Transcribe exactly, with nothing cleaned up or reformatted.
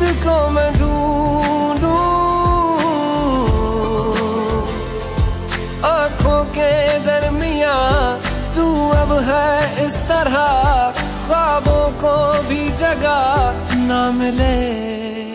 तुझको मैं ढूंढूं, आंखों के दरमिया तू अब है इस तरह, ख्वाबों को भी जगह ना मिले।